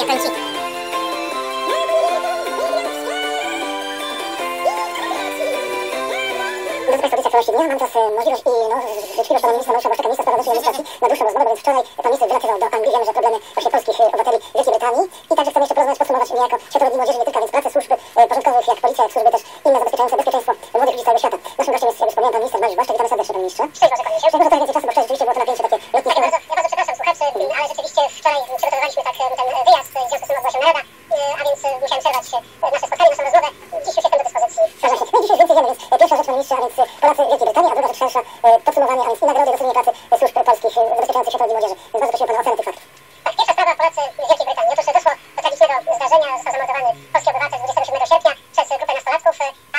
kąciki. Drodzy Państwo, audycja Całości Dnia. Mam teraz możliwość i życzliwość Pana Ministra Mariusza Błaszczaka, Ministra Spraw Wewnętrznych i Administracji na dłuższą rozmowę, bo więc wczoraj Pan Minister wylatywał do Anglii. Wiemy, że problemy właśnie polskich obywateli w Wielkiej Brytanii. I także chcemy jeszcze porozmawiać, podsumować niejako Światowe Dni Młodzieży, nie tylko, więc pracę służb porządkowych, jak policja, jak służby też inne zabezpieczające bezpieczeństwo młodych ludzi z całego świata. Naszym gościem jest, jak już wspomniałem, Pan Minister Mariusz Błaszczak. Witamy serdecznie, Panie Ministrze. Szczęść Boże, Panie Ministrze. Szczęść Boże, trochę więcej czasu, bo wczoraj rzeczywiście było to napięcie takie lotnie. Ja bardzo przepraszam słuchaczy, ale rzeczywiście wczoraj przygotowywaliśmy tak ten wyjazd, w związku z tym odbyła się narada, a więc musiałem przerwać nasze spotkanie, naszą rozmowę. Dziś już jestem do dyspozycji. Zgadza się. No i dzisiaj już więcej wiemy, więc pierwsza rzecz, Panie Ministrze, a więc Polacy w Wielkiej Brytanii, a druga rzecz szersza, podsumowanie, a więc i nagrody, docenienie pracy służb polskich zabezpieczających Światowe Dni Młodzieży. Więc bardzo prosimy Pana o ocenę tych faktów. Tak, pierwsza sprawa, Polacy w Wielkiej Brytanii. Otóż doszło do tragicznego zdarzenia, został zamordowany polski obywatel 27 sierpnia przez grupę nastolatków,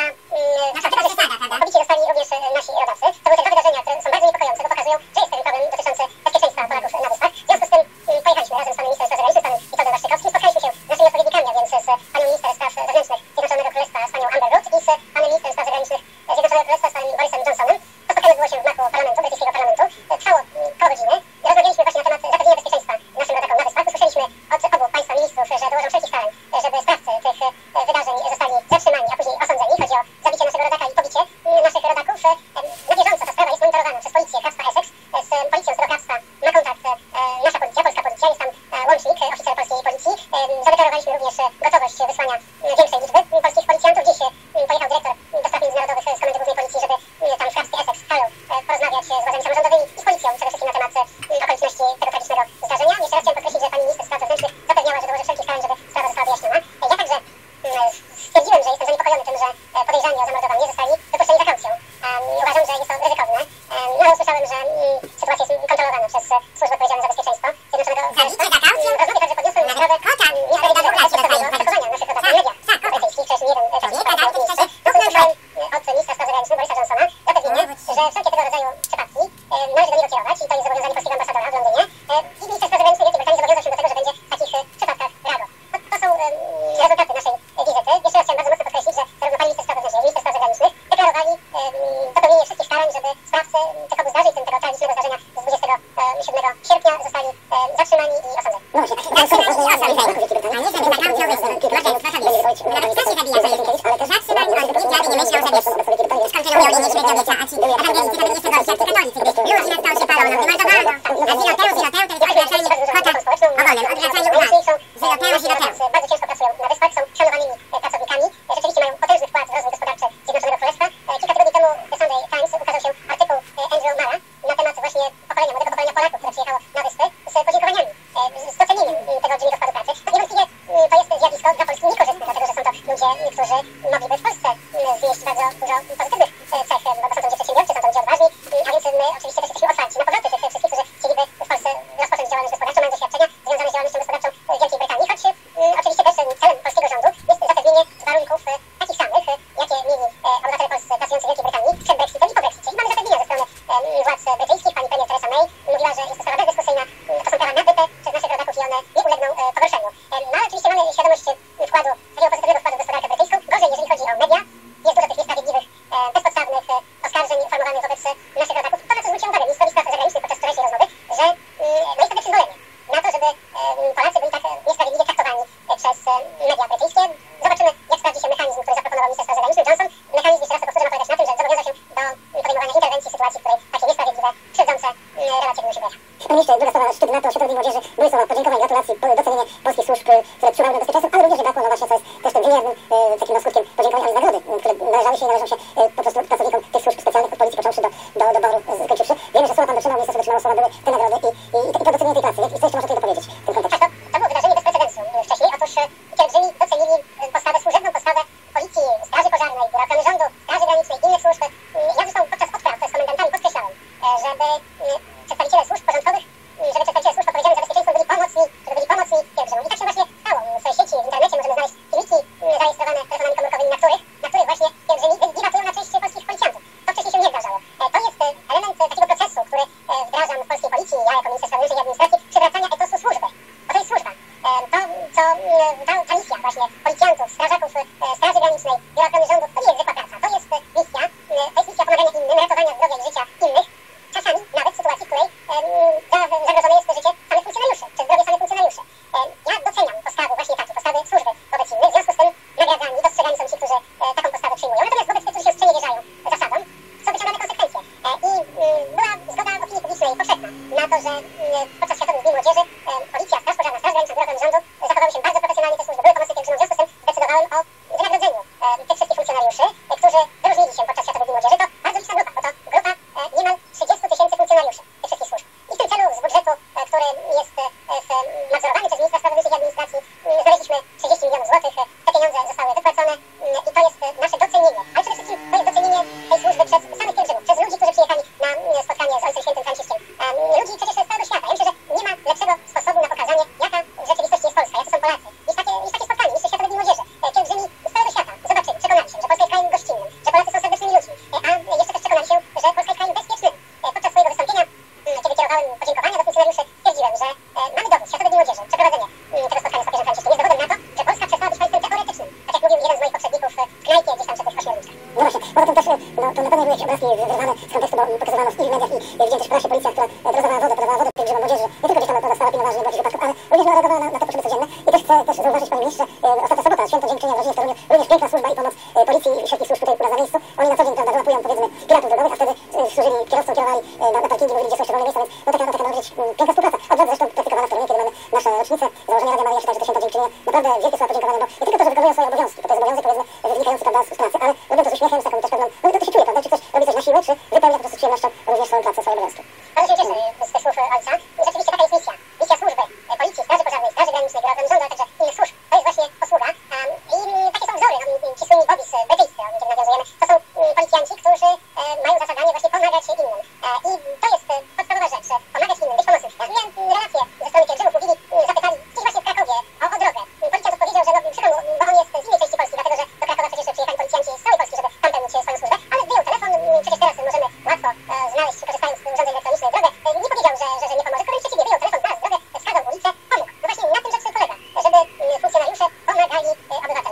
a pobici zostali również nasi rodacy. To były te dwa wydarzenia, które są bardzo niepokojące, bo pokazują, że jest pewien problem dotyczący bezpieczeństwa Polaków na Wyspach. W związku z tym pojechaliśmy razem z panem ministrem spraw zagranicznych, panem Witoldem Waszczykowskim, spotkaliśmy się z naszymi odpowiednikami, a więc z panią minister spraw wewnętrznych Zjednoczonego Królestwa, z panią Amber Rudd i z panem ministrem spraw zagranicznych Zjednoczonego Królestwa, z panem Borisem Johnsonem. To spotkanie było się w gmachu parlamentu, brytyjskiego parlamentu. Trwało koło godziny. Rozmawialiśmy właśnie na temat zapewnienia bezpieczeństwa naszym rodakom na Wyspach. Usłyszeliśmy od obu państwa ministrów, że dołożą wszelkich starań, żeby sprawcy tych wydarzeń zostali zatrzymani, a później osądzeni. Chodzi o zabicie naszego rodaka i pobicie naszych rodaków. Na bieżąco ta sprawa jest monitorowana przez policję hrabstwa Essex. Z policją z tego hrabstwa ma kontakt nasza policja, polska policja. Jest tam łącznik, oficer polskiej policji. Zadeklarowaliśmy również gotowość wysłania większej liczby polskich policjantów. Dziś pojechał dyrektor do spraw międzynarodowych z Komendy Głównej Policji, żeby tam w hrabstwie Essex porozmawiać z władzami samorządowymi i z policją przede wszystkim na temat okoliczności tego tragicznego zdarzenia. Jeszcze raz chciałem podkreślić, że pani minister spraw wewnętrznych zapewniała, że dołoży wszelkich starań, żeby sprawa została wyjaśniona. Ja także stwierdziłem, że jestem zaniepokojony tym, że podejrzani o zamordowanie zostali wypuszczeni za kaucją. Uważam, że jest to ryzykowne. No ale usłyszałem, że sytuacja jest kontrolowana przez służby odpowiedzialne za bezpieczeństwo Zjednoczonego Królestwa. W rozmowie także podniosłem sprawę niesprawiedliwego traktowania naszych rodaków w mediach brytyjskich. Przecież nie jeden taki przykład od ministra spraw zagranicznych Borisa Johnsona zapewnienie, że wszelkie tego rodzaju przypadki należy do niego kierować i to jest zobowiązanie polskiego ambasadora w Londynie. I minister spraw zagranicznych Wielkiej Brytanii zobowiązał się do tego, że będzie w takich przypadkach reagował. To są rezultaty naszej wizyty. Jeszcze raz chciałem bardzo mocno podkreślić, że zarówno pani minister spraw wewnętrznych, jak i minister spraw zagranicznych deklarowali dopełnienie wszystkich starań, żeby sprawcy tych obu zdarzeń, tego tragicznego zdarzenia z 27 sierpnia zostali zatrzymani i osądzeni. No właśnie, zatrzymani i osądzeni. A nie, żeby za kaucją wyszli. Ale kto się zabija, że jest zatrzymani, on nikt nie myślał, że wiesz, skończą miał linię średniowiecia, a ci ewangelicy to byli jeszcze gorsi, jak ci katolicy, gdyż ludzie na stał się palą, no wymordowano. A ziloteu, to jest odwracanie kota ogonem, odwracanie ucha. Ziloteu. Bardzo ciężko pracują na Wyspach, są szanowanymi pracownikami. Rzeczywiście mają potężny wkład w rozwój gospodarczy Zjednoczonego Królestwa. Kilka tygodni temu w The Sunday Times ukazał się artykuł Andrew Mara na temat właśnie pokolenia, młodego pokolenia Polaków, które przyjechało na Wyspy z podziękowaniami, z docenieniem tego olbrzymiego wkładu pracy. Niewątpliwie to jest zjawisko dla Polski niekorzystne, dlatego że są to ludzie, którzy mogliby w Polsce znieść bardzo dużo pozytywnych cech, bo są to ludzie przedsiębiorczy, są to ludzie odważni, a więc my oczywiście też jesteśmy otwarci na powroty tych wszystkich, którzy chcieliby w Polsce rozpocząć działalność gospodarczą, mają doświadczenia związane z działalnością gospodarczą w Wielkiej Brytanii, choć oczywiście też celem polskiego rządu jest zapewnienie warunków takich samych, jakie mieli obywatele polscy pracujący w Wielkiej Brytanii przed Brexitem i po Brexicie. I mamy zapewnienia ze strony władz brytyjskich. Pani premier Theresa May mówiła, że jest to sprawa bezdyskusyjna, to są prawa nabyte przez naszych rodaków i one nie ulegną pogorszeniu. No ale oczywiście mamy świadomość wkładu, takiego pozytywnego wkładu w gospodarkę brytyjską. Gorzej, jeżeli chodzi o media, jest dużo tych niesprawiedliwych, bezpodstawnych oskarżeń formułowanych wobec naszych rodaków. To, na co zwróciłem uwagę ministrowi spraw zagranicznych podczas wczorajszej rozmowy, że no jest to przyzwolenie na to, żeby Polacy byli tak niesprawiedliwie traktowani przez media brytyjskie. Zobaczymy, jak sprawdzi się mechanizm, który zaproponował minister spraw zagranicznych Johnson. Mechanizm, jeszcze raz to powtórzę, ma polegać na tym, że zobowiązał się do podejmowania interwencji w sytuacji, w której takie niesprawiedliwe, krzywdzące relacje były się pojawiać. Panie ministrze, druga sprawa szczytu NATO, Światowe Dni Młodzieży, były słowa podziękowań, gratulacji, docenienie polskich służb, które czuwały nad bezpieczeństwem, ale również brakło, no właśnie, co jest też tym wymiernym takim skutkiem podziękowań, ale nagrody, które należały się i należą się po prostu pracownikom tych służb specjalnych, od policji począwszy do doboru skończywszy. Wiemy, że słowa pan dotrzymał, ministerstwo dotrzymało słowa, były te nagrody i to docenienie tej pracy. I co jeszcze można tutaj dopowiedzieć w tym kontekście? To było wydarzenie bez precedensu wcześniej. Otóż pielgrzymi docenili postawę, służebną postawę policji, straży pożarnej, biura ochrony rządu, straży granicznej, innych służb. Ja zresztą podczas odpraw z komendantami podkreślałem, żeby przedstawiciele służb porządkowych, żeby przedstawiciele służb odpowiedzialnych za bezpieczeństwo byli pomocni pielgrzymom. I tak się właśnie stało. W sieci, w internecie możemy znaleźć filmiki zarejestrowane telefonami komórkowymi, na których właśnie pielgrzymi debatują na część polskich policjantów. To wcześniej się nie zdarzało. To jest element takiego procesu, który wdrażam w polskiej policji, ja jako minister spraw wewnętrznych i administracji, przywracania etosu służby. Bo to jest służba. To, co ta misja właśnie policjantów, strażaków, straży granicznej, biura ochrony rządu, to nie jest zwykła praca. To jest misja pomagania innym, ratowania zdrowia i życia innych. Czasami nawet w sytuacji, w której zagrożone jest życie samych funkcjonariuszy, czy zdrowie samych funkcjonariuszy. Ja doceniam postawę nadzorowany przez ministra sprawiedliwości i administracji znaleźliśmy 30 milionów złotych. Te pieniądze zostały wypłacone i to jest nasze docenienie. Ale przede wszystkim to jest docenienie tej służby przez samych pielgrzymów, przez ludzi, którzy przyjechali na spotkanie z Ojcem Świętym Franciszkiem. Ludzi przecież z całego świata. Ja myślę, że nie ma lepszego sposobu na pokazanie, jaka w rzeczywistości jest Polska, jacy są Polacy. Niż takie spotkanie, niż Światowe Dni Młodzieży. Pielgrzymi z całego świata zobaczyli, przekonali się, że Polska jest krajem gościnnym, że Polacy są serdecznymi ludźmi, a jeszcze też przekonali się, że Polska jest krajem bezpiecznym. Podczas swojego wystąpienia, kiedy kierowałem podziękowania do funkcjonariuszy, stwierdziłem, że mamy dowód, Światowe Dni Młodzieży, przeprowadzenie tego spotkania z papieżem Franciszkiem jest dowodem na to, że Polska przestała być państwem teoretycznym, tak jak mówił jeden z moich poprzedników w knajpie gdzieś tam przed tych 8 lat. No właśnie, poza tym też, no to na pewno były jakieś obrazki wyrwane z kontekstu, bo pokazywano w mediach i widziałem też w prasie policja, która podawała wodę pielgrzymom młodzieży, nie tylko gdzieś tam dostała pilnoważy, nie było jakichś wypadków, ale również reagowała na te potrzeby codzienne. I też chcę zauważyć, panie ministrze, ostatnia sobota, święto Dziękczynienia w rodzinie w Toruniu, również piękna służba i pomoc policji i wszelkich służb tutaj u nas na miejscu. Oni na co dzień, prawda, wyłapują, powiedzmy, piratów drogowych, a wtedy służyli kierowcom, kierowali na parkingi, mówili, gdzie są jeszcze wolne miejsca, więc no taka ma być piękna współpraca. Od razu zresztą praktykowana w Toruniu, kiedy mamy nasze rocznicę założenia Radia Maryja, także to święto Dziękczynienia. Naprawdę wielkie słowa podziękowania, bo nie tylko to, że wykonują swoje obowiązki, bo to jest obowiązek, powiedzmy, wynikający, prawda, z pracy, ale robią to z uśmiechem, z taką też pewną, no to się czuje, prawda, czy ktoś robi coś na siłę, czy wypełnia po prostu z przyjemnością również swoją pracę, swoje obowiązki. Bardzo się cieszę z tych słów ojca. Rzeczywiście taka jest misja. Misja służby policji, straży pożarnej, straży granicznej, biura ochrony rządu, ale także innych służb. To jest właśnie posługa. I takie są wzory. Ci słynni bobis brytyjscy, o nich nawiązujemy. To są policjanci, którzy mają za zadanie właśnie pomagać innym. I to jest podstawowa rzecz. Pomagać innym, być pomocnym. Ja miałem relację ze strony pielgrzymów, mówili, zapytali gdzieś właśnie w Krakowie o drogę. Policjant odpowiedział, że no przykro mu, bo on jest z innej części Polski, dlatego że do Krakowa przecież przyjechali policjanci z całej Polski, żeby tam pełnić swoją służbę. Ale wyjął telefon, przecież teraz możemy łatwo znaleźć, korzystając z urządzeń elektronicznych, drogę. Nie powiedział, że nie pomoże, tylko wręcz przeciwnie, wyjął telefon, znalazł drogę, wskazał ulicę, pomógł. No właśnie na tym rzecz polega, żeby funkcjonariusze pomagali obywatelom.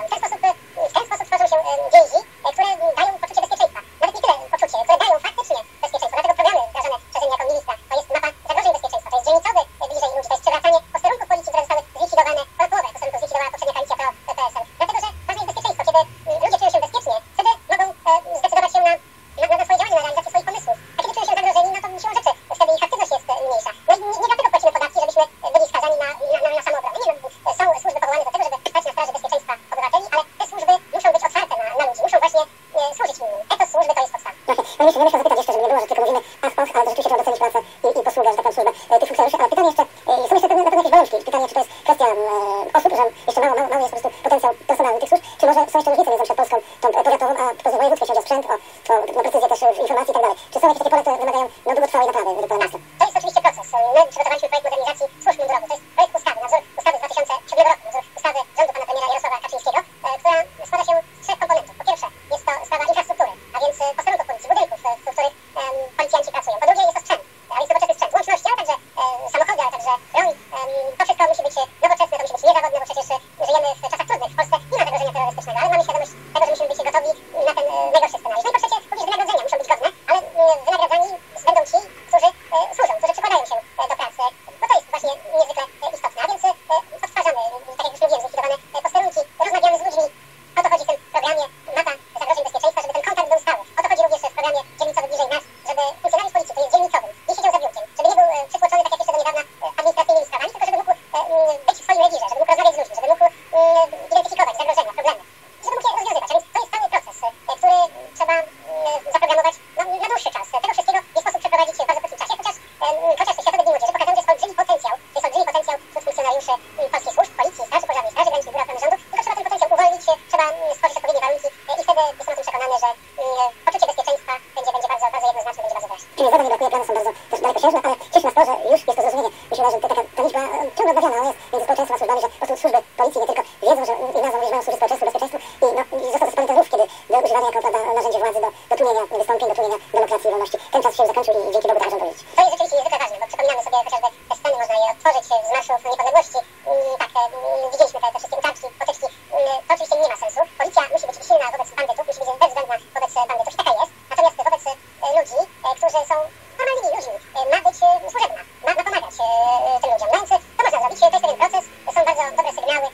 W ten sposób tworzą się więzi, które dają poczucie bezpieczeństwa. Nawet nie tyle poczucie, które dają faktycznie bezpieczeństwo. Dlatego programy wdrażane przeze mnie jako ministra to jest mapa zagrożeń bezpieczeństwa, to jest dzielnicowy bliżej ludzi, to jest przywracanie posterunków policji, które zostały zlikwidowane, połowę posterunków zlikwidowała poprzednia koalicja PO-PSL. Dlatego, że ważne jest bezpieczeństwo, kiedy ludzie czują się bezpiecznie, wtedy mogą zdecydować się na swoje działania, na realizację swoich pomysłów. A kiedy czują się zagrożeni, no to siłą rzeczy wtedy ich aktywność jest mniejsza. No i nie dlatego płacimy podatki, żebyśmy byli skazani na samoobronę. Nie, no, są służby powołane do tego, żeby stać na straży bezpieczeństwa obywateli, ale te służby muszą być otwarte na ludzi, muszą właśnie służyć innym. Etos służby to jest podstawa. No jeszcze, ja myślę zapytać jeszcze, żeby nie było, że tylko mówimy ach, och, ale rzeczywiście trzeba docenić pracę i posługę, że tak powiem, służbę tych funkcjonariuszy, ale pytanie jeszcze, są jeszcze na pewno jakieś bolączki. Pytanie, czy to jest kwestia osób, że jeszcze mało jest po prostu potencjał personalny tych służb, czy może są jeszcze różnice między np. Polską, tą powiatową, a powiedzmy wojewódzką, jeśli chodzi o sprzęt, o precyzję też w informacji i tak dalej. Czy są jakieś takie pole, które wymagają długotrwałej naprawy, według pana ministra? To jest oczywiście proces. My przygotowaliśmy projekt modernizacji służb mundurowych. To jest projekt ustawy, na wzór ustawy z 2007 roku, na wzór ustawy rządu pana premiera Jarosława Kaczyńskiego, która składa się z 3 komponentów. Po pierwsze, jest to sprawa infrastruktury, a więc posterunków policji, budynków, w których policjanci pracują. Po drugie, jest to sprzęt, a więc nowoczesny sprzęt, łączności, ale także samochody, ale także broń. To wszystko musi być nowoczesne, to musi być niezawodne, bo przecież żyjemy w czasach trudnych. W Polsce nie ma zagrożenia terrorystycznego, ale mamy świadomość tego, że musimy być gotowi na ten najgorszy scenariusz. No i po trzecie, również wynagrodzenia muszą być godne, ale wynagradzani będą ci, którzy służą, którzy przykładają się do pracy, bo to jest właśnie niezwykle istotne. A więc odtwarzamy, tak jak już mówiłem, zlikwidowane posterunki, rozmawiamy z ludźmi. O to chodzi w tym programie mapa zagrożeń bezpieczeństwa, żeby ten kontakt był stały. O to chodzi również w programie dzielnicowym bliżej nas, żeby funkcjonariusz policji, który jest dzielnicowym, nie siedział za biurkiem, żeby nie był przytłoczony, tak jak jeszcze do niedawna, administracyjnymi sprawami, tylko żeby mógł być w swoim rewirze, żeby mógł rozmawiać z ludźmi, żeby mógł identyfikować zagrożenia, problemy, żeby mógł je rozwiązywać. A więc to jest cały proces, który trzeba zaprogramować na dłuższy czas. Tego wszystkiego nie sposób przeprowadzić w bardzo krótkim czasie, chociaż Światowe Dni Młodzieży pokazują, że jest olbrzymi potencjał wśród funkcjonariuszy polskich służb, policji, straży pożarnej, straży granicznej, biura ochrony rządu, tylko trzeba ten potencjał uwolnić, trzeba stworzyć odpowiednie warunki i wtedy jestem o tym przekonany, że poczucie bezpieczeństwa będzie bardzo jednoznaczne, będzie bardzo wyraźne. Czyli zadań nie brakuje, plany są bardzo też dalekosiężne, ale cieszy nas to, że już jest to zrozumienie. Myślę, że ta liczba ciągle odnawiana, ona jest między społeczeństwem a służbami, że po prostu służby policji nie tylko wiedzą, że ich nazwą mają służyć społeczeństwu, bezpieczeństwu i został to ruch, kiedy były używane jako narzędzie władzy do tłumienia wystąpień, do tłumienia demokracji i wolności. Ten czas się zakończył i dzięki Bogu tak możemy powiedzieć. To jest rzeczywiście niezwykle ważne, bo przypominamy sobie chociażby te sceny, można je odtworzyć z marszów niepodległości. Tak, widzieliśmy te wszystkie utarczki, potyczki. To oczywiście nie ma sensu. Policja musi być silna wobec bandytów, musi być bezwzględna wobec bandytów i taka jest. Natomiast wobec ludzi, którzy są normalnymi ludźmi, ma być służebna, ma pomagać tym ludziom. No więc to można zrobić, to jest pewien proces, są bardzo dobre sygnały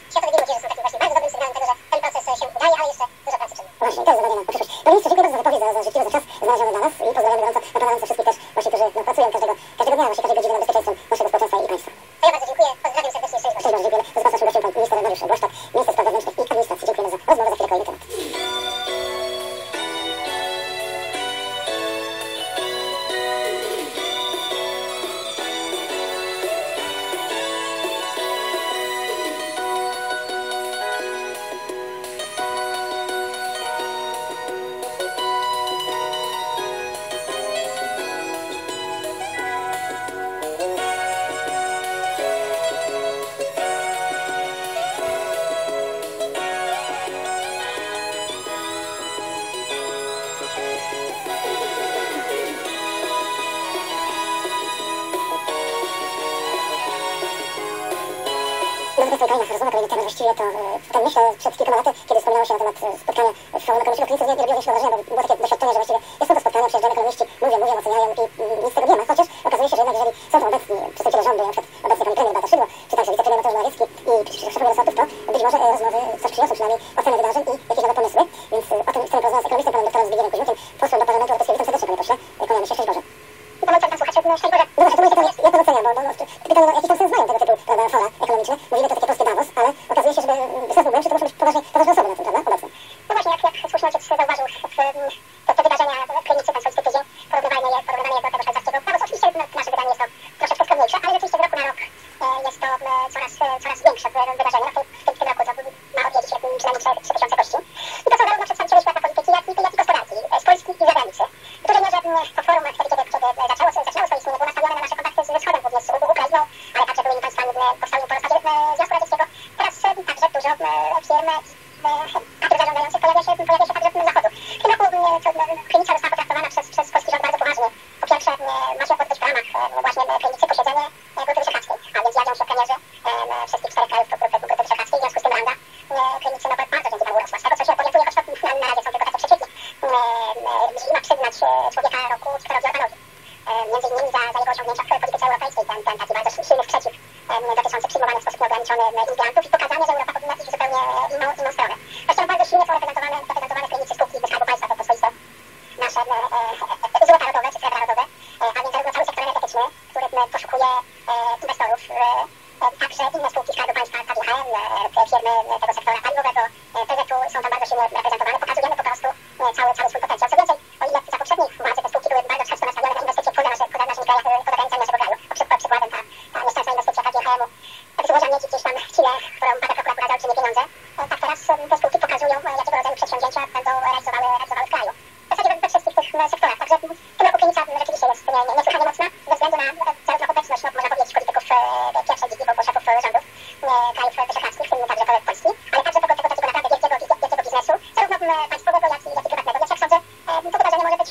tej swojej krainie rozmowa kolejny temat właściwie to potem myślę przed kilkoma laty, kiedy wspominało się na temat spotkania z Forum Ekonomicznego Klinicy, nie robiło większego wrażenia, bo było takie doświadczenie, że właściwie jest to spotkania, przyjeżdżają ekonomiści, mówią, oceniają i nic z tego nie ma, chociaż okazuje się, że jednak jeżeli są tam obecni przedstawiciele rządu, na przykład obecny pan premier Beata Szydło, czy także wicepremier Mateusz Morawiecki i szefowie resortów, to być może rozmowy coś przyniosą, przynajmniej ocenę wydarzeń i jakieś nowe pomysły, więc o tym chcemy porozmawiać z ekonomistą, panem doktorem Zbigniewem Kuźmiukiem, posłem do Parlamentu Europejskiego. Witam serdecznie, panie pośle, kłaniamy się, szczęść Boże. Witam tam słuchacze, szczęść Boże. No właśnie, to mówię, jak pan ocenia, bo pytanie, jakiś tam sens mają tego typu, prawda, fora ekonomiczne. Mówimy to takie polskie Davos, ale okazuje się, żeby sens był głębszy, to muszą być poważne osoby na tym, prawda, obecne. No właśnie, jak słuszny ojciec zauważył, te wydarzenia w klinice pan swoisty tydzień, porównywalne je do tego szwajcarskiego. Davos oczywiście w naszym wydaniu jest to troszeczkę skromniejsze, ale rzeczywiście z roku na rok jest to coraz większe wydarzenie. W tym roku to ma odwiedzić przynajmniej 3000 gości. I to są zarówno przedstawiciele świata polityki, jak i gospodarki, z Polski i z zagranicy. W dużej mierze to forum, kiedy zaczęło swoje istnienie, było nastawione na nasze kontakty ze wschodem, głównie z Ukrainą, ale także byłymi państwami powstałymi po rozpadzie Związku Radzieckiego. Teraz także dużo firm kadr zarządzających pojawia się także z zachodu. W tym roku klinica została potraktowana przez polski rząd bardzo poważnie. Po pierwsze, ma się odbyć w ramach właśnie klinicy posiedzenie Grupy Wyszehradzkiej, a więc jawią się premierzy wszystkich 4 krajów Grupy Wyszehradzkiej, w związku z tym ranga klinicy bardzo dzięki temu urosła. Z tego co się orientuję, choć na razie są tylko takie przecieki, ma przyznać człowieka roku Viktorowi Orbanowi. Między innymi za jego osiągnięcia w polityce europejskiej, ten taki bardzo silny sprzeciw dotyczący przyjmowania w sposób nieograniczony imigrantów i pokazanie, że Europa powinna iść zupełnie inną stronę. Zresztą bardzo silnie są reprezentowane w klinicy spółki ze Skarbu Państwa, to swoiste nasze złota rodowe czy srebra rodowe, a więc zarówno cały sektor energetyczny, który poszukuje inwestorów, także inne spółki Skarbu Państwa, KGHM, firmy tego sektora paliwowego, PZU są tam bardzo silnie reprezentowane. Pokazujemy po prostu cały swój potencjał. Co więcej, o ile za poprzednich władzy te spółki były bardzo wsteczne nastawione na inwestycje poza naszymi krajami, poza granicami naszego kraju. Przykładem ta nieszczęsna inwestycja KGHM-u w złoża miedzi gdzieś tam w Chile, którą bada prokuratura za olbrzymie pieniądze. Tak teraz te spółki pokazują, jakiego rodzaju przedsięwzięcia będą realizowały w kraju. W zasadzie we wszystkich tych sektorach. Także w tym roku klinica rzeczywiście jest niesłychanie mocna ze względu na zarówno obecność, można powiedzieć, polityków pierwszej ligi, bo szefów rządów krajów wyszehradzkich, w tym także Polski, ale także tego takiego naprawdę wielkiego biznesu, zarówno państwowego, jak i prywatnego. Więc jak sądzę, to wydarzenie może być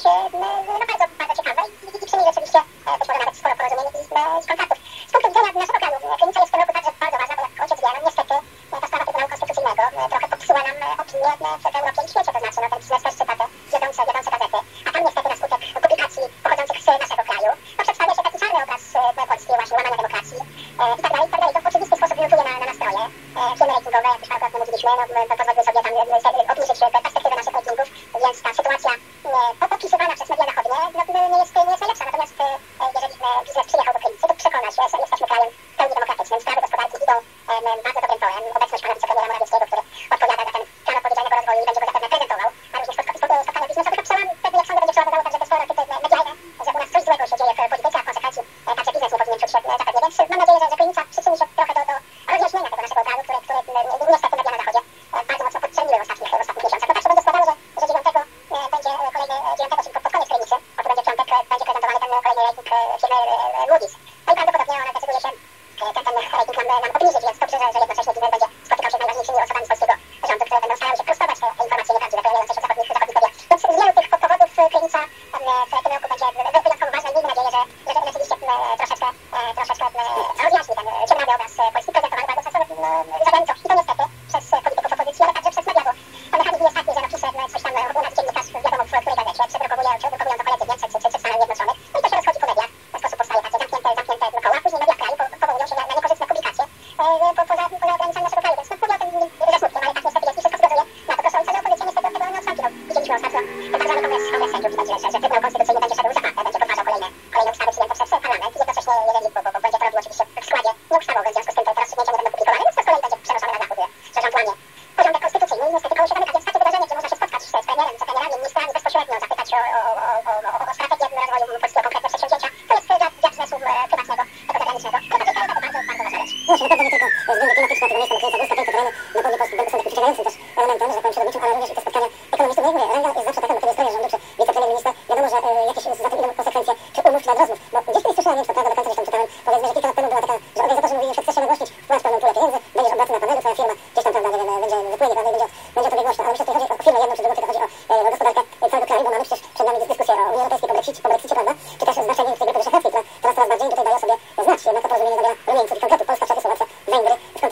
bardzo ciekawe i przynieść rzeczywiście być może nawet sporo porozumień i kontaktów. Z punktu widzenia naszego kraju, klinica jest w tym roku także bardzo ważna, bo jak ojciec wie, no niestety ta sprawa Trybunału Konstytucyjnego trochę popsuła nam opinię w Europie i świecie, to znaczy ten biznes też czyta te wiodące gazety, a tam niestety na skutek publikacji pochodzących z naszego kraju, przedstawia się taki czarny obraz Polski, właśnie łamania demokracji i tak dalej. To w oczywisty sposób rzutuje na nastroje. Firmy ratingowe, jak już parokrotnie mówiliśmy, pozwoliły sobie tam obniżyć perspektywę naszych ratingów, więc ta sytuacja opisywana przez media zachodnie nie jest najlepsza. Natomiast jeżeli biznes przyjechał do klinicy, to przekona się, że jesteśmy krajem w pełni demokratycznym, sprawy gospodarki idą bardzo dobrym torem. Obecność pana wicepremiera Morawieckiego, który odpowiada za ten plan odpowiedzialnego rozwoju i będzie go zapewne prezentował, a również spotkania biznesowych napisałam, pewnie jak sądzę, będzie przeładowały także te stereotypy medialne, że u nas coś złego się dzieje w polityce, a w konsekwencji także biznes nie powinien czuć się zapewnie. Więc mam nadzieję, że klinica przyczyni się trochę do rozjaśnienia tego naszego obrazu, który niestety media na zachodzie bardzo mocno podciągniły w ostatnich miesiącach. To tak się będzie składało, że 9 będzie kolejny, 9, czyli pod koniec klinicy, bo to będzie piątek, będzie prezentowany ten kolejny rating firmy Moody's. No i prawdopodobnie ona decyduje się ten rating nam obniżyć, więc dobrze, że jednocześnie biznes będzie spotykał się z najważniejszymi osobami z polskiego rządu, które będą starały się prostować te informacje nieprawdziwe pojawiające się w zachodnich mediach. Więc z wielu tych powodów klinica w tym roku będzie wyjątkowo ważna i miejmy nadzieję, że rzeczywiście troszeczkę rozjaśni ten ciemnawy obraz Polski prezentowany bardzo często za granicą. I to niestety przez polityków opozycji, ale także przez media, bo mechanizm jest taki, że napisze coś tam u nas dziennikarz wiadomo w której gazecie, przedrukowują to koledzy w Niemczech czy w Stanach Zjednoczonych, no i to się rozchodzi po mediach. W ten sposób powstaje takie zamknięte koła, później media kraju powołują się na niekorzystne publikacje poza granicami naszego kraju, więc mówię o tym ze smutkiem, ale tak niestety jest i wszystko wskazuje na to, proszę ojca, że opozycja niestety od tego nie odstąpi. Widzieliśmy ostatnio tak zwany kongres sędziów, widać, że Trybunał Konstytucyjny będzie szedł za matę, będzie podważał kolejne ustawy przyjęte przez parlament i jednocześnie, jeżeli, bo będzie to robił oczywiście w składzie nieustavowym, w związku z tym te rozstrzygnięcia nie będą publikowane, więc to z kolei będzie przenoszone na zachód, że rząd łamie porządek konstytucyjny i niestety koło się zamyka, więc takie wydarzenie, gdzie można się spotkać z premierem, z premierami, ministrami bezpośrednio, zapytać o strategię rozwoju polskiego, konkretne przedsięwzięcia, to jest dla biznesu prywatnego, tego zagranicznego. To bardzo ważna rzecz. Właśnie, na pewno nie tylko względy klimatyczne, tego miejsca, na którym są piękne tereny na południu Polski są takim przyciągającym też elementem, że tak powiem przyrodniczym, ale również i te spotkania ekonomistów. No i mówię, ranga jest zawsze taka, no kiedy jest premier rządu czy wicepremier minister, wiadomo, że jakieś za tym idą konsekwencje czy umów czy nawet rozmów. Bo gdzieś kiedyś słyszałem, nie wiem, czy to prawda do końca, gdzieś tam czytałem, powiedzmy, że kilka lat temu była taka, że organizatorzy mówili, że chcesz się nagłośnić, wpłać pewną pulę pieniędzy, będziesz obecny na panelu, twoja firma gdzieś tam, prawda, nie wiem, będzie wypłynie, prawda, i będzie o tobie głośno. Ale myślę, że chodzi o firmę jedną czy drugą, tylko chodzi o gospodarkę całego kraju, bo mamy przecież przed nami dyskusję o Unii Europejskiej po Brexicie, prawda, czy też znaczenie tej Grupy Wyszehradzkiej, która teraz coraz bardziej tutaj daje sobie znać, jednak to porozumienie zawiera rumieńców i konkretów Polska, Czechy, Słowacja, Węgry w kontekście takiej Unii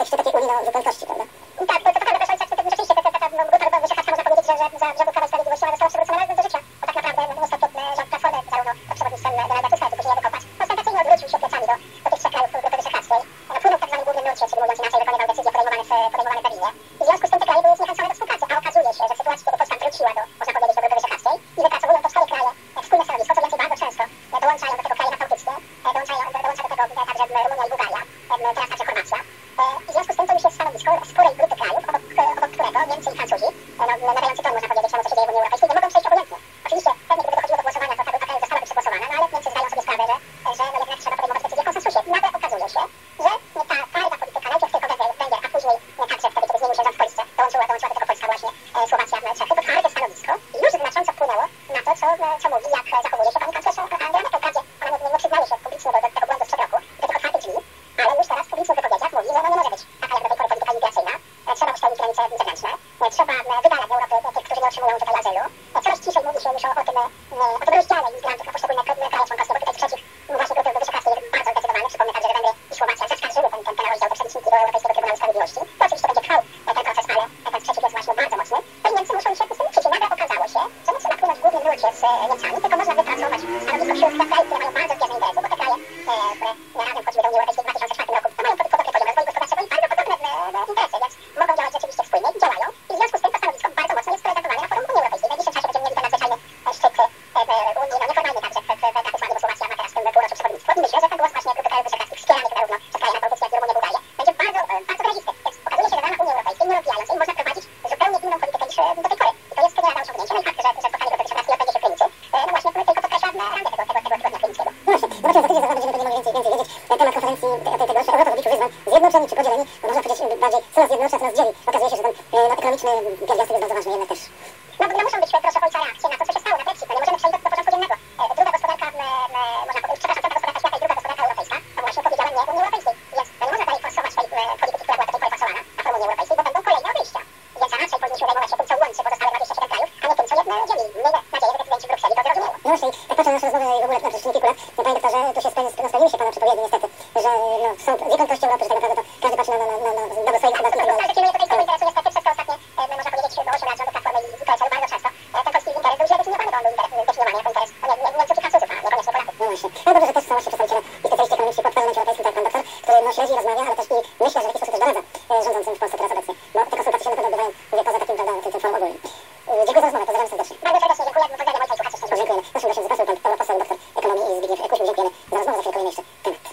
do wyklętości, prawda? Tak, to prawda, proszę ojca, rzeczywiście taka grupa wyższa można powiedzieć, że za rządu Prawa i Sprawiedliwości ona została przywrócona do życia, bo tak naprawdę ostatnio rząd Platformy, zarówno pod przewodnictwem Donalda Tuska, jak i później Kopacz, ostentacyjnie odwrócił się plecami do tych trzech krajów Grupy Wyszehradzkiej, płynął w tak zwanym głównym nurcie, czyli mówiąc inaczej, wykonywał decyzje podejmowane w Berlinie. I w związku z tym te kraje były zniechęcone do współpracy, a okazuje się, że w sytuacji, kiedy Polska wróciła do, można powiedzieć, do Grupy Wyszehradzkiej i wypracowują to cztery kraje wspólne stanowisko, co więcej bardzo często dołączają do tego kraje bałtyckie, dołącza do tego także Rumunia i Bułgaria, teraz także Chorwacja. I w związku z tym to już jest stanowisko sporej grupy krajów, obok którego Niemcy i Francuzi, nadający ton, można powiedzieć, temu, co się dzieje w Unii Europejskiej, nie mogą przejść obojętnie. Oczywiście, pewnie gdyby dochodziło do głosowania, to ta grupa krajów zostałaby przegłosowana, no ale Niemcy zdają sobie sprawę, że jednak trzeba podejmować decyzje w konsensusie. Nagle okazuje się, że ta twarda polityka, najpierw tylko Węgier, a później także wtedy, kiedy zmienił się rząd w Polsce, dołączyła do tego Polska właśnie, Słowacja, Czechy, to twarde stanowisko już znacząco wpłynęło na to, co mówi, jak zachowuje się pani kanclerz Angela Merkel. Wprawdzie ona nie przyznaje się publicznie do tego błędu sprzed roku, do tych otwartych drzwi, ale już teraz w publicznych wypowiedziach mówi, że no nie może być taka jak do tej pory polityka imigracyjna. Trzeba uszczelnić granice zewnętrzne, trzeba wydalać z Europy tych, którzy nie otrzymują tutaj azylu. Coraz ciszej mówi się już o tym rozdziale imigrantów na poszczególne kraje członkowskie, bo tutaj sprzeciw właśnie Grupy Wyszehradzkiej jest bardzo zdecydowany. Przypomnę także, że Węgry i Słowacja zaskarżyły ten rozdział do przewodniczącego do Europejskiego Trybunału Sprawiedliwości. To oczywiście będzie trwał ten proces, ale ten sprzeciw jest właśnie bardzo mocny. No i Niemcy muszą się z tym liczyć. I nagle okazało się, że nie trzeba płynąć w głównym nurcie z Niemcami, tylko można wypracować stanowisko wśród krajów, które mają bardzo zbieżne interesy, bo te kraje, które razem wchodziły do Unii Europejskiej w 2004 roku, to mają podobne poziomy rozwoju gospodarczego i bardzo podobne interesy, więc mogą działać rzeczywiście wspólnie i działają. I w związku z tym to stanowisko bardzo mocno jest prezentowane na forum Unii Europejskiej. W najbliższym czasie będziemy mieli ten nadzwyczajny szczyt Unii, no nieformalnie także w Bratysławie, bo Słowacja ma teraz w tym półroczu przewodnictwo. I myślę, że ten głos właśnie Grupy Krajów Wyszehradzkich, wspierany zarówno przez kraje bałtyckie, jak i Rumunię, Bułgarię, będzie bardzo wyrazisty. Więc okazuje się, że w ramach Unii Europejskiej, nie rozwijając jej, można prowadzić zupełnie inną politykę niż do tej pory. I to jest nie lada osiągnięcie. No i fakt, że spotkanie Grupy Wyszehradzkiej odbędzie się w Krynicy, no właśnie tylko podkreśla rangę tego tygodnia krynickiego. No właśnie, zobaczymy za tydzień, zaraz będziemy pewnie mogli więcej wiedzieć. Temat konferencji tegorocznej Europa w obliczu wyzwań zjednoczeni czy podzieleni, bo można powiedzieć bardziej co nas zjednocza, co nas dzieli. Okazuje się, że ten ekonomiczny pierwiastek jest bardzo ważny jednak też. No muszą być, proszę ojca, reakcje na to, co się stało na Brexit. No nie możemy przejść do porządku dziennego. Druga gospodarka, można powiedzieć, przepraszam, druga gospodarka świata i druga gospodarka europejska, to właśnie powiedziała nie Unii Europejskiej. Więc nie można dalej forsować tej polityki, która była do tej pory forsowana na forum Unii Europejskiej, bo będą kolejne odejścia. Więc raczej powinniśmy zajmować się tym, co łączy pozostałe 27 krajów, a nie tym, co jedne dzieli. Miejmy nadzieję, że decydenci w Brukseli to zrozumieją. No właśnie, tak patrzę na nasze rozmowy i w ogóle na przestrzeni kilku lat, to panie doktorze, tu się spełniły się pana przepowiednie niestety, że no, są dwie prędkości Europy, że tak naprawdę to każdy patrzy na dobro swojej gospodarki. Bardzo pilnuje tutaj swój interesu niestety przez te ostatnie, można powiedzieć, do 8 lat rządu Platformy i PSL-u bardzo często. Ten polski interes był źle definiowany, bo on był definiowany jako interes Niemców i Francuzów, a niekoniecznie Polaków. No właśnie. No dobrze, że też są właśnie przedstawiciele i specjaliści ekonomiczni pod Parlamencie Europejskim, tak pan doktor, który no, śledzi, rozmawia, ale też i myślę, że w jakiś sposób też doradza rządzącym w Polsce teraz obecnie. Bo te konsultacje się na pewno odbywają, mówię, poza takim, prawda, tym forum ogólnym. Dziękuję za rozmowę, pozdrawiam serdecznie. Bardzo serdecznie dziękuję, pozdrawiam ojca i słuchaczy. Dziękujemy. Naszym gościem zapraszał pan poseł doktor ekonomii Zbigniew Kuśmiuk. Dziękujemy za rozmowę, za chwilę kolejny jeszcze temat.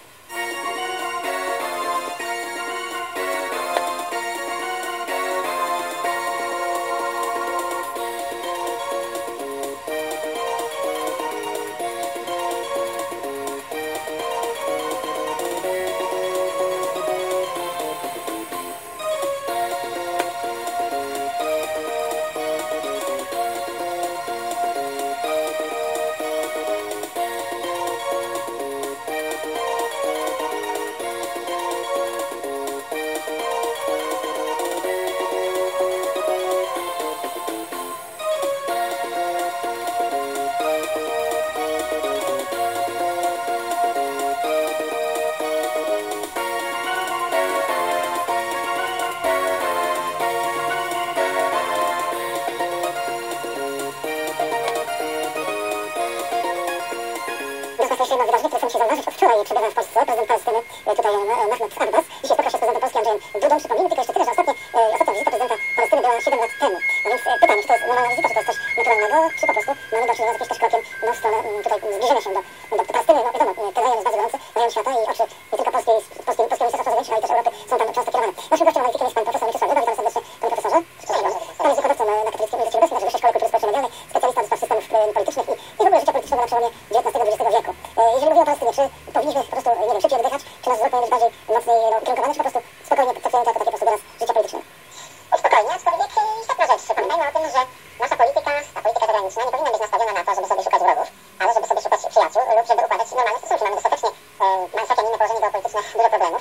Jeszcze jedna z wydarzeń, które chcę się zauważyć. Od wczoraj przebywa w Polsce prezydent Palestyny, tutaj Mahmoud Abbas. Dzisiaj spotka się z prezydentem Polski Andrzejem Dudą. Przypomnijmy tylko jeszcze tyle, że ostatnia wizyta prezydenta Palestyny była 7 lat temu. No więc pytanie, czy to jest normalna wizyta, czy to jest coś naturalnego, czy po prostu mamy do czynienia z jakimś też krokiem w stronę tutaj zbliżenia się do Palestyny. No wiadomo, ten rejon jest bardzo gorący, rejon świata i oczy nie tylko polskiego Ministerstwa Spraw Zagranicznych, ale też Europy są tam często kierowane. Naszym gościem analitykiem jest pan profesor Mieczysław Duda. Witam serdecznie, panie profesorze. Pan jest wykładowcą na Katolickim Uniwersytecie Obecnym, na Wyższej Szkole Kultury Społecznej Medialnej, specjalista do spraw systemów politycznych i w ogóle życia politycznego na przełomie XIX-XX wieku. Jeżeli mówimy o Palestynie, czy powinniśmy po prostu, nie wiem, szybciej oddychać, czy nasz wzrok powinien być bardziej mocniej ukierunkowany, czy po prostu spokojnie traktujemy to jako takie po prostu wyraz życia politycznego? Spokojnie, aczkolwiek istotna rzecz. Pamiętajmy o tym, że nasza polityka, ta polityka zagraniczna nie powinna być nastawiona na to, żeby sobie szukać wrogów, ale żeby sobie szukać przyjaciół lub żeby układać normalne stosunki. Mamy dostatecznie, mamy takie, a nie inne położenie geopolityczne, dużo problemów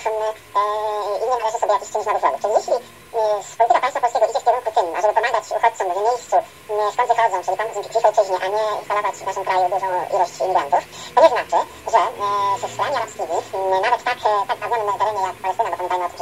i nie należy sobie jakichś czymś na wrogów. Czyli jeśli polityka państwa polskiego idzie w kierunku tym, ażeby pomagać uchodźcom w miejscu, skąd wychodzą, czyli pomóc im w ich ojczyźnie, a nie instalować w naszym kraju dużą ilość imigrantów, to nie znaczy, że z krajami arabskimi, nawet tak dawionym terenie jak Palestyna, bo pamiętajmy o tym, że to są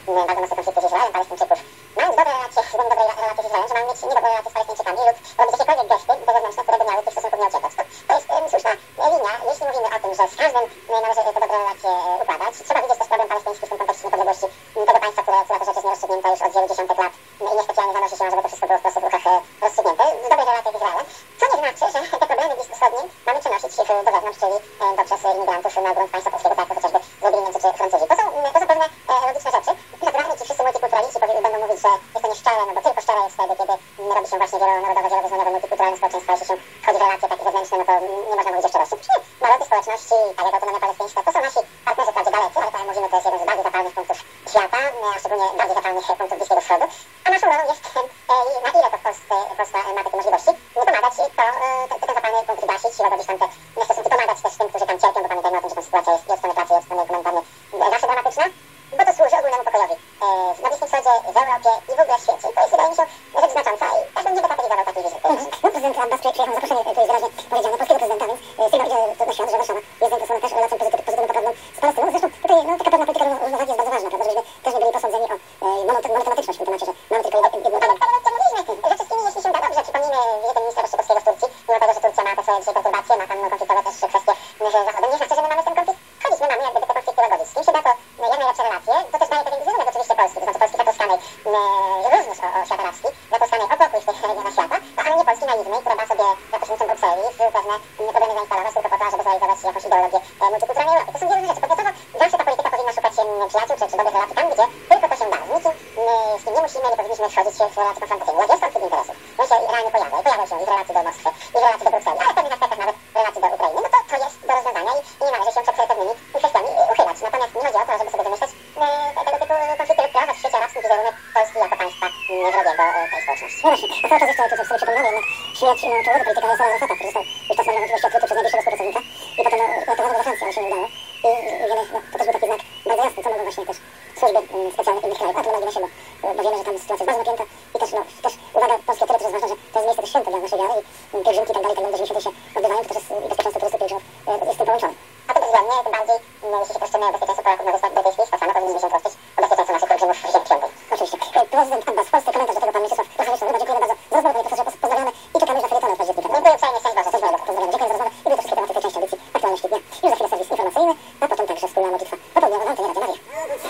bardzo mocne konflikty z Izraelem, Palestyńczyków, mając dobre relacje z Izraelem, że mają mieć niedobre relacje z Palestyńczykami lub robić jakiekolwiek gesty zewnętrzne, które by miały tych stosunków nie ocieplać. To jest słuszna linia, jeśli mówimy o tym, że z każdym należy te dobre relacje układać. Trzeba widzieć też problem palestyński w tym kontekście niepodległości tego państwa, które na to rzecz jest nierozstrzygnięte już od wielu dziesiątek lat i niespecjalnie zanosi się, żeby to wszystko było w prostych ruchach rozstrzygnięte. Z dobrych relacji z Izraelem, co nie znaczy, że te problemy bliskowschodnie mamy przenosić do wewnątrz, czyli poprzez imigrantów na grunt państwa polskiego, tak jak chociażby zrobili Niemcy czy Francuzi. To są pewne logiczne rzeczy. Naturalnie ci wszyscy multikulturaliści będą mówić, że jest to nieszczere, no bo tylko szczere jest wtedy, kiedy robi się właśnie wielonarodowe, wielowyznaniowe, multikulturalne społeczeństwo. Jeśli się wchodzi w relacje takie wewnętrzne, no to nie można mówić o szczerości. Nie, narody, społeczności, tak jak autonomia palestyńska, to są nasi partnerzy wprawdzie dalecy, ale tak jak mówimy, to jest jeden z bardzo zapalnych punktów świata, a szczególnie bardziej zapalnych punktów Bliskiego Wschodu. A naszą rolą jest, na ile to Polska ma takie możliwości, pomagać ten zapalny punkt gasić, robić tam te stosunki, pomagać też tym, którzy tam cierpią, bo pamiętajmy o tym, że ta sytuacja jest i od strony pracy, i od strony humanitarnej zawsze dramatyczna, bo to służy ogólnemu pokojowi na Bliskim Wschodzie, w Europie i w ogóle w świecie. I to jest, wydaje mi się, rzecz znacząca i też bym nie bagatelizował takiej wizyty. No, prezydent Abbas przyjechał na zaproszenie, to jest wyraźnie powiedziane, polskiego prezydenta, więc z tego idzie na świat, że Warszawa jest zainteresowana też relacją pozytywną, poprawną z Palestyną. Zresztą tutaj taka pewna polityka równowagi jest bardzo ważna, prawda, żebyśmy też nie byli posądzeni o monotematyczność w tym temacie, że mamy tylko jedną Że wszystkimi, jeśli się uda, dobrze, przypomnijmy wizytę ministra Szczypowskiego w Turcji, mimo tego, że Turcja ma te swoje dzisiaj perturbacje, ma tam konfliktowe też kwestie z Zachodem, nie znaczy, że my mamy z tym konflikt chodzić, my mamy jakby te konflikty łagodzić. Z kim się da to jak najlepsze relacje, to też daje pewien wizerunek oczywiście Polski, to znaczy Polski zapolskanej, różność o świat arabski, zapolskanej o pokój w tych regionach świata, ale nie Polski naiwnej, która da sobie za pośrednictwem Brukseli pewne problemy zainstalować tylko po to, żeby zrealizować jakąś ideologię multikulturalnej Europy. To są wiele rzeczy. Podmiotowo zawsze ta polityka powinna szukać przyjaciół czy dobrych relacji tam, gdzie tylko to się da. Z nikim, z kim nie musimy, nie powinniśmy wchodzić w relacje konfrontacyjne. Jak jest konflikt interesów, on się realnie pojawia i pojawiał się i w relacji do Moskwy, i w relacji do Brukseli, ale w pewnych aspektach nawet w relacji do Ukrainy, no to jest do rozwiązania i nie należy się przed pewnymi kwestiami uchylać. Natomiast nie chodzi o to, żeby sobie wymyślać tego typu konflikty lub wprowadzać w świecie arabskim wizerunek Polski jako państwa wrogiego tej społeczności. No właśnie, a cały czas jeszcze tutaj sobie przypominamy, jednak śmierć czołowego polityka Jacera Arafata, który został już czasem możliwości odkryty przez najbliższego współpracownika i potem ratował we Francji, ale się nie udało. I wiele, to też był taki znak bardzo jasny, co mogą właśnie też służby specjalne innych krajów, a tu na się, bo wiemy, że tam sytuacja jest bardzo napięta i też uwaga polskie tyle też jest ważna, że to jest miejsce też święte dla naszej wiary i pielgrzymki i tak dalej, że święty się odbywają, to też jest i bezpieczeństwo turystów pielgrzymów jest z tym połączone. A to bezwzględnie, tym bardziej, jeśli się troszczymy o bezpieczeństwo Polaków na Wyspach Brytyjskich, tak samo powinniśmy się troszczyć o bezpieczeństwo naszych pielgrzymów w Ziemi Świętej. Oczywiście. Prezydent Abbas w Polsce, komentarz do tego pan Mieczysław Prochowicz. Dziękujemy bardzo za rozmowę, panie profesorze, pozdrawiamy i czekamy już na felietony od października. Dziękuję uprzejmie, szczęść Boże. Pozdrawiamy, dziękuję za rozmowę i były to wszystkie tematy tej części audycji Aktualności Dnia. Już za chwilę serwis informacyjny, a potem także wspólna modlitwa popołudniowa w antenie Radia Maria.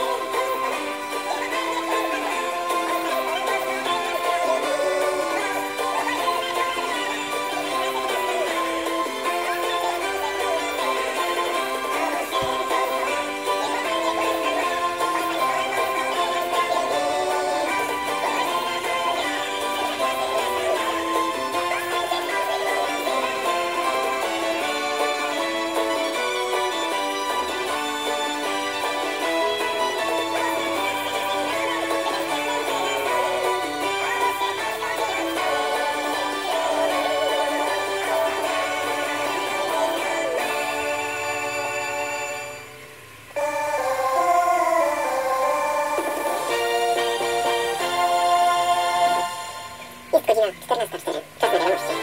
Godzina 14:04. Czas na wiadomości.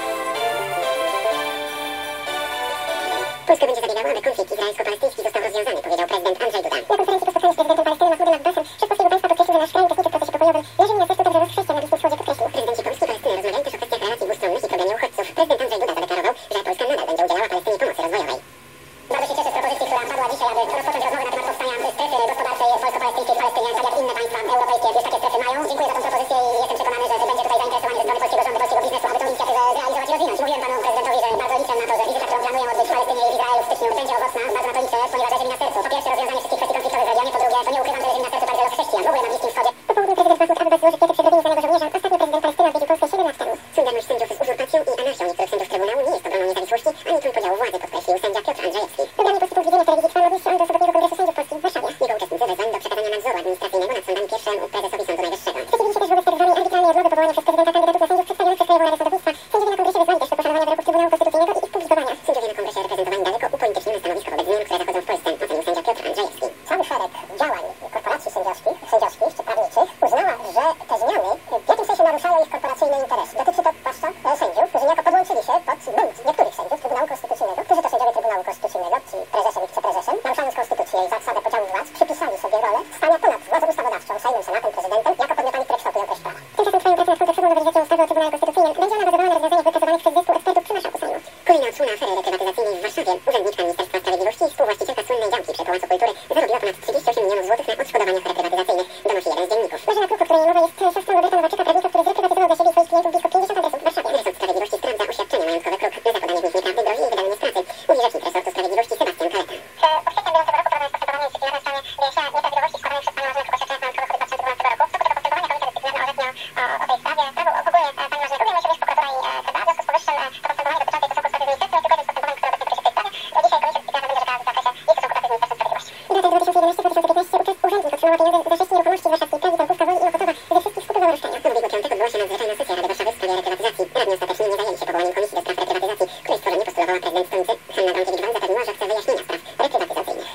Polska będzie zabiegała, aby konflikt izraelsko-palestyński został rozwiązany, powiedział prezydent Andrzej Duda. Na konferencji po spotkaniu z prezydentem Palestyny Mahmoudem Abbasem szef polskiego państwa podkreślił, że nasz kraj uczestniczy w procesie pokojowym. Leży mi na sercu także rozkwestia na Bliskim Wschodzie, podkreślił. Prezydenci Polski i Palestyny rozmawiali też o kwestiach relacji dwustronnych i problemie uchodźców. Prezydent Andrzej Duda zadeklarował, że Polska nadal będzie udzielała Palestynie pomocy rozwojowej. Bardzo się cieszę z propozycji, która padła dzisiaj, aby rozpocząć rozmowę na temat powstania strefy gospodarczej polsko-palestyńskiej w Palestynie, tak jak inne państwa europejskie już takie strefy mają. Dziękuję za tę propozycję i jestem przekonany, że będzie tutaj zainteresowanie ze strony polskiego rządu, polskiego biznesu, aby tę inicjatywę zrealizować i rozwinąć. Mówiłem panu prezydentowi, że bardzo liczę na to, że wizyta, którą planuję odbyć w Palestynie i w Izraelu w styczniu, będzie owocna. Bardzo na to liczę, ponieważ leży mi na sercu. Po pierwsze rozwiązanie wszystkich kwestii konfliktowych w regionie, po drugie to nie ukrywam, że leży mi na sercu także los chrześcijan w ogóle na Bliskim Wschodzie. Po południu prezydent Mahmoud Abbas złożył kwiaty przy zrobieniu znanego żołnierza. Ostatni prezydent Palestyny odwiedził Polskę 7 lat temu. Solidarność sędziów z uzurpacją i anarchią niektórych sędziów Trybunału nie jest obroną niezawisłości ani trójpodziału władzy, podkreślił sędzia Piotr Andrzejewski. Wybrany polski punkt widzenia w telewizji trwał najbliższy do Sobotniego Kongresu Sędziów Polskich w Warszawie. Jego uczestnicy wezwani do przekazania nadzoru administracyjnego nad sądami pierwszemu prezesowi Sądu Najwyższego. Sprzeciwili się też wobec tak zwanej arbitralnej odmowy powołania przez prezydenta kandydatów na sędziów przedstawionych przez Krajową Radę Sądownictwa. Sędziowie na kongresie wezwali też do poszanowania wyroków Trybunału Konstytucyjnego i ich publikowania. Sędziowie na kongresie reprezentowali daleko upolitycznione stanowisko wobec zmian, które zachodzą w Polsce, ocenił sędzia Piotr Andrzejewski. Cały szereg działań korporacji sędziowskich czy prawniczych uznała, że te zmiany w jakimś sensie naruszają ich korporacyjne interesy. Dotyczy to zwłaszcza sędziów, którzy niejako podłączyli się pod bunt niektórych sędziów Trybunału Konstytucyjnego, którzy to sędziowie Trybunału Konstytucyjnego, czyli prezesem i wiceprezesem, naruszając konstytucję i zasadę podziału władz, przypisali sobie rolę stania ponad władzą ustawodawczą, Sejmem, Senatem, Prezydentem jako podmiotami, które kształtują treść prawa. Tymczasem trwają prace nad koncepcją nowelizacją ustawy o Trybunale Konstytucyjnym. Będzie ona bazowana na rozwiązaniach wypracowanych przez zespół ekspertów przy marszałku Sejmu. Kolejna odsłona afery reprywatyzacyjnej w Warszawie. Urzędniczka Ministerstwa Sprawiedliwości i współwłaścicielka słynnej działki przy Pałacu Kultury zarobiła ponad 38 milionów złotych na odszkodowaniach reprywatyzacyjnych, donosi jeden z dzienników. Marzena Kruk, o której mowa jest siostrą Roberta Nowaczyka, prawnika, który zreprywatyzował dla siebie i swoich klientów blisko 50 adresów w Warszawie. Resort Sprawiedliwości sprawdza oświadczenia majątkowe Kruk. Za zapodanie w nich nieprawdy grozi jej wydalenie z pracy, mówi rzecznik resortu sprawiedliwości Sebastian Kaleta. Od kwietnia bieżącego roku prowadzone jest postępowanie dyscyplinarne w sprawie wyjaśnienia nieprawidłowości składanych przez panią Marzenę Kruk oświadczeniach majątkowych od 2012 roku. W toku tego postępowania Komisja Dyscyplinarna orzeknie o tej sprawie. Ogólnie pani Marzena Kruk miała się wieść prokuratura i CBA. W związku z powyższym to postępowanie dotyczące jej stosunku z pracy z ministerstwem jest tylko jednym z postępowań, które obecnie toczy się w tej sprawie. Dzisiaj Komisja Dyscyplinarna będzie orzekała w zakresie jej stosunku pracy z Ministerstwem Sprawiedliwości. W latach 2011-2015 urzędnik otrzymała pieniądze za 6 nieruchomości w warszawskiej Prawie, Tomkówka, Woli i Okotowa ze wszystkich skupów roszczenia. W ubiegły piątek odbyła się nadzwyczajna sesja Rady Warszawy w sprawie reprywatyzacji. Radni ostatecznie nie zajęli się powołaniem komisji do spraw reprywatyzacji, której stworzenie postulowała prezydent stolicy. Hanna Gronkiewicz-Waltz zapewniła, że chce wyjaśnienia spraw reprywatyzacyjnych.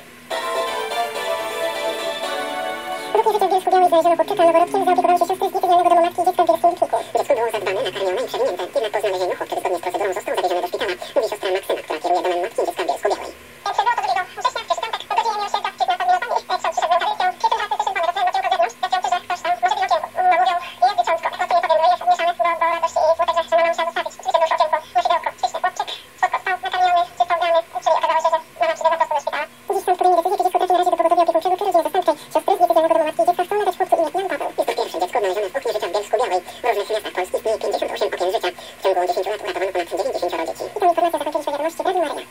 Obok życia w Bielsku Białej znaleziono chłopczyka noworodkiem, zaopiekowały się siostry z nietydziennego domu matki i dziecka w Bielskim Lipniku. Dziecko było zadbane, nakarmione i przewinięte, jednak po znalezieniu chłopczyk zgodnie z procedurą został zawieziony do szpitala, mówi siostra Maksyma, która kieruje domem matki i dziecka w Bielsku Białej. Przebyło to 2 września, w piątek, o godzinie miłosierdzia, kiedy nad podmiotami ksiądz przyszedł z karycją. Przy tym charakterystycznym zaczynają do ciągu zewnątrz, twierdzący, że ktoś tam może być okienku. Mówią, jest dzieciątko, to nie powiem, jest mieszane do radości i smutek, że mama musiała zostawić. Oczywiście już okienko, musidełko, śliczny chłopczyk, słodko spał, nakarmiony, czysto ubrany, czyli okazało się, że mama przybiegła prosto do szpitala. Dziś sąd podejmie decyzję, czy dziecko trafi na razie do pogotowia opiekuńczego przy rodzinie zastępczej. Siostry z nietydziennego domu matki i dziecka chcą nadać chłopcu imię Jan Paweł. Jest to pierwsze dziecko odnalezione w oknie życia w Bielsku Białej. W różnych miastach Polski istnieje 58 okien życia. W ciągu 10 lat uratowano ponad 90 dzieci. I tą informację zakończyliśmy wiadomości w Radiu Maryna.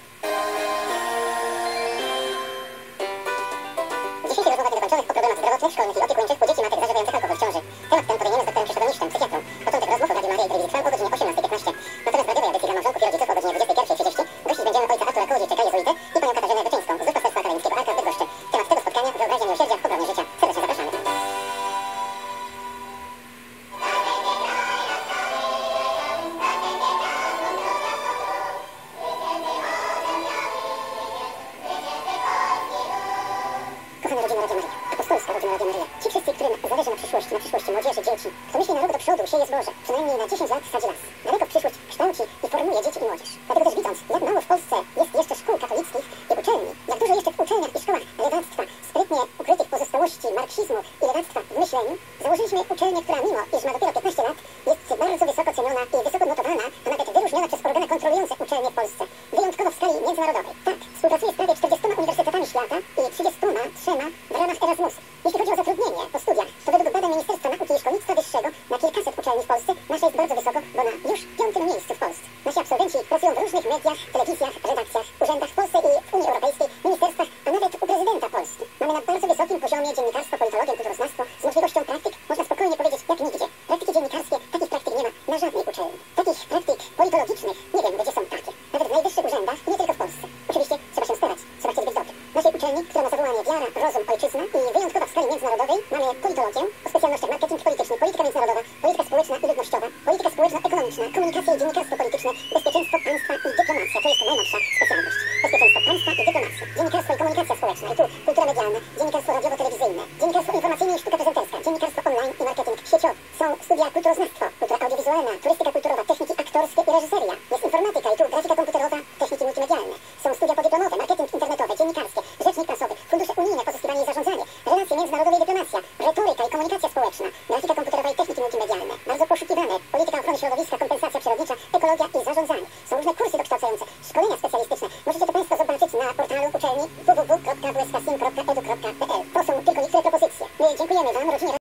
Dzisiejsze rozmowy niedokończonych o problemach zdrowotnych, szkolnych i opiekuńczych u dzieci matek zażywających alkohol w ciąży. Temat ten podejmiemy z doktorem Krzysztofem Miszczem, psychiatrą. Początek rozmów w Radiu Maryja i Telewizji Trwał o godzinie 18:15. Natomiast w radiowej audycji dla małżonków i rodziców o godzinie 21:30 gościć będziemy ojca Artura Kołodziejczyka, jezuitę i panią Katarzynę Wyczyńską z duszpasterstwa akademickiego Arka w Bydgoszczy. Temat tego spotkania: wyobraźnia miłosierdzia w obronie życia. Serdecznie zapraszamy. Kochane rodziny Radia Maryja, apostolska rodzina Radia Maryja, ci wszyscy, którym zależy na przyszłości młodzieży, dzieci, kto myśli na rok do przodu, sieje zboże, przynajmniej na 10 lat sadzi las. Daleko w przyszłość kształci i formuje dzieci i młodzież. Dlatego też widząc, jak mało w Polsce jest jeszcze szkół katolickich i uczelni, jak dużo jeszcze w uczelniach i szkołach lewactwa, sprytnie ukrytych pozostałości marksizmu i lewactwa w myśleniu, założyliśmy uczelnię, która mimo, iż ma dopiero 15 lat, jest bardzo wysoko ceniona i wysoko notowana, a nawet wyróżniona przez organy kontrolujące uczelnie w Polsce. Wyjątkowo w skali międzynarodowej. Tak, współpracuje z prawie 40 uniwersytetami świata i 33 w ramach Erasmusa. Jeśli chodzi o zatrudnienie po studiach, to według badań Ministerstwa Nauki i Szkolnictwa Wyższego na kilkaset uczelni w Polsce nasza jest bardzo wysoko, bo na już 5. miejscu w Polsce. Nasi absolwenci pracują w różnych mediach, telewizjach, redakcjach, urzędach w Polsce i w Unii Europejskiej, ministerstwach, a nawet u prezydenta Polski. Mamy na bardzo wysokim poziomie dziennikarstwo, politologię, kulturoznawstwo z możliwością praktyk, można spokojnie powiedzieć, jak nigdzie. Praktyki dziennikarskie, takich praktyk nie ma na żadnej uczelni. Takich praktyk politologicznych nie wiem, gdzie są takie. Nawet w najwyższych urzędach i nie tylko w Polsce. Oczywiście trzeba się starać, trzeba chcieć być dobrym. W naszej uczelni, która ma zawołanie wiara, rozum, ojczyzna i wyjątkowa w skali międzynarodowej, mamy politologię o specjalnościach marketing polityczny, polityka międzynarodowa, polityka społeczna i ludnościowa, polityka społeczno-ekonomiczna, komunikacja i dziennikarstwo polityczne, bezpieczeństwo państwa i dyplomacja. To jest najnowsza specjalność. Bezpieczeństwo państwa i dyplomacja. Dziennikarstwo i komunikacja społeczna. I tu kultura medialna, dziennikarstwo radiowo-telewizyjne, dziennikarstwo informacyjne i sztuka prezenterska, dziennikarstwo online i marketing sieciowy. Są studia kulturoznawstwo, kultura audiowizualna, turystyka kulturowa, techniki aktorskie i reżyseria. Jest informatyka i tu grafika komputerowa, techniki multimedialne. Są studia podyplomowe, marketing internetowy, dziennikarskie, rzecznik prasowy, fundusze unijne, pozyskiwanie i zarządzanie, relacje międzynarodowe i dyplomacja, retoryka i komunikacja społeczna, grafika komputerowa i techniki multimedialne. Bardzo poszukiwane, polityka ochrony środowiska, kompensacja przyrodnicza, ekologia i zarządzanie.